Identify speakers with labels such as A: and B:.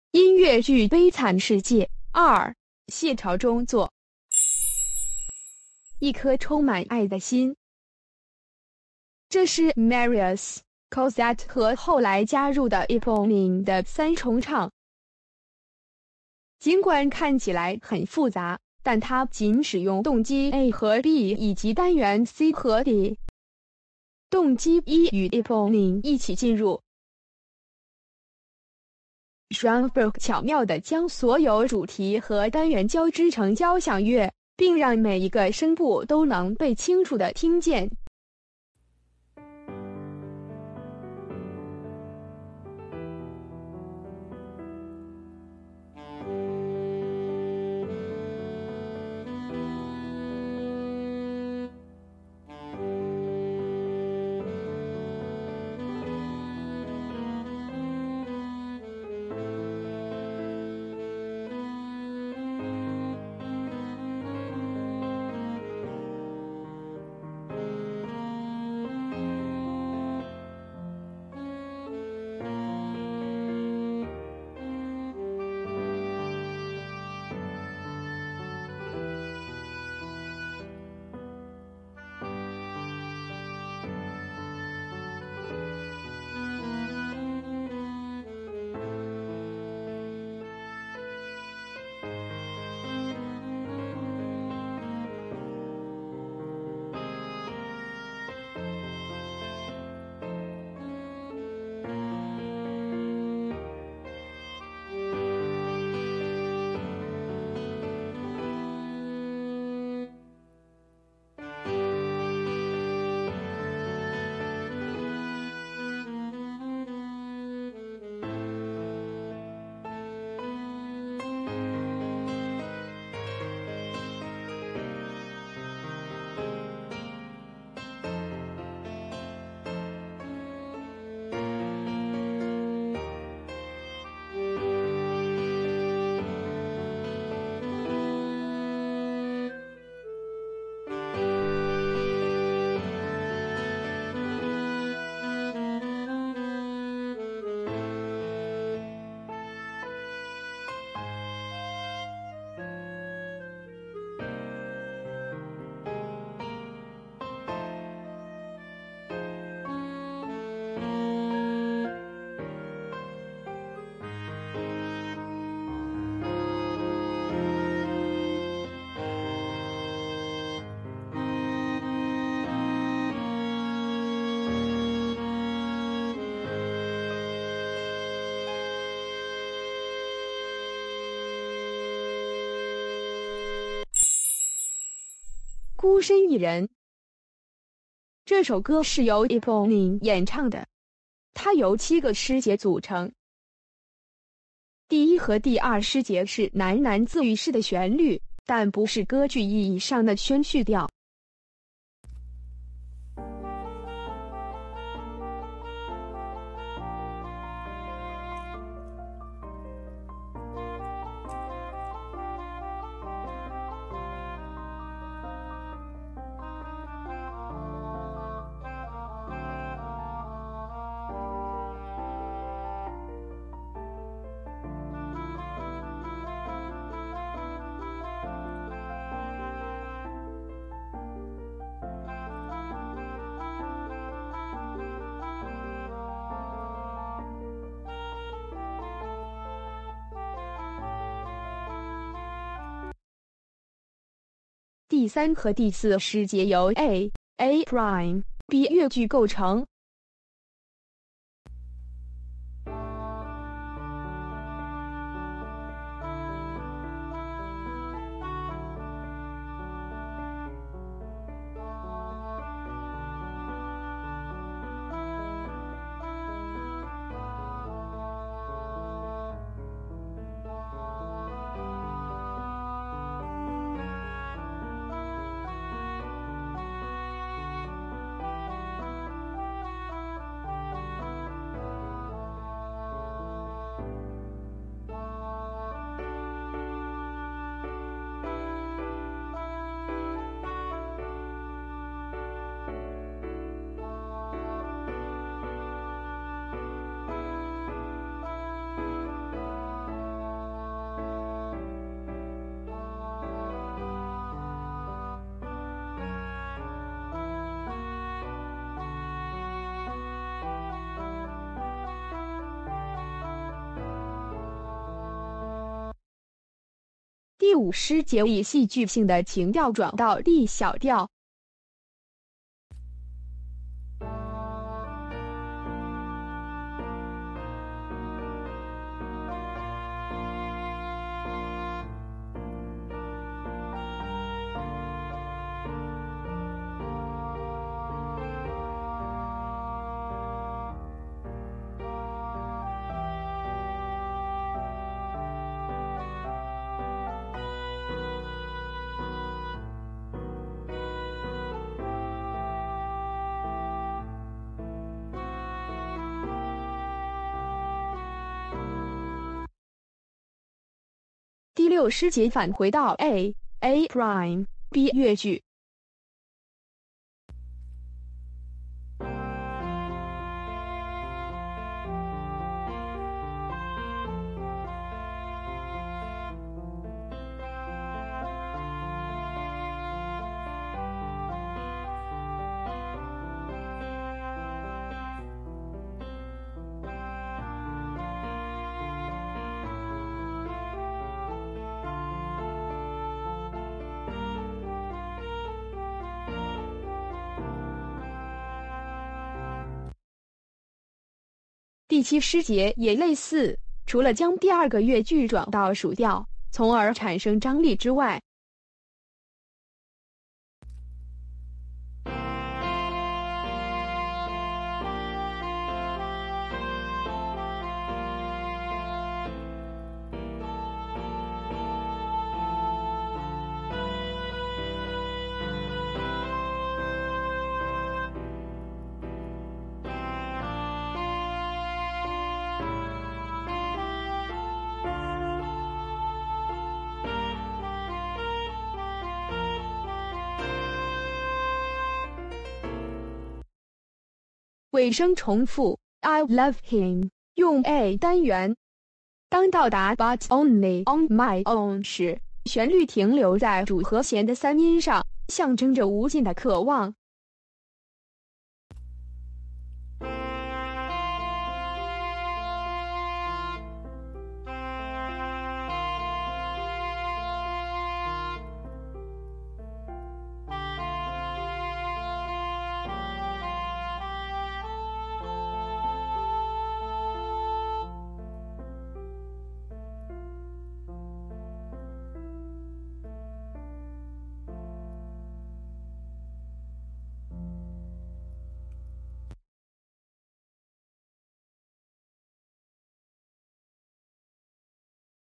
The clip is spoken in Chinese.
A: 音乐剧《悲惨世界》2，谢朝中作。一颗充满爱的心。这是 Marius、Cosette 和后来加入的 Eponine 的三重唱。尽管看起来很复杂，但它仅使用动机 A 和 B 以及单元 C 和 D。动机1与 Eponine 一起进入。Schoenberg 巧妙地将所有主题和单元交织成交响乐，并让每一个声部都能被清楚地听见。孤身一人。这首歌是由 Eponine 演唱的，它由7个诗节组成。第1和第2诗节是喃喃自语式的旋律，但不是歌剧意义上的宣叙调。第3和第4诗节由 A、A'、B 乐句构成。 第5诗节以戏剧性的情调转到 D 小调。第6诗节返回到 A、A'、B 乐句。第7诗节也类似，除了将第2个乐句转到属调，从而产生张力之外，尾声重复 I love him 用 A 单元。当到达 But only on my own 时，旋律停留在主和弦的3音上，象征着无尽的渴望。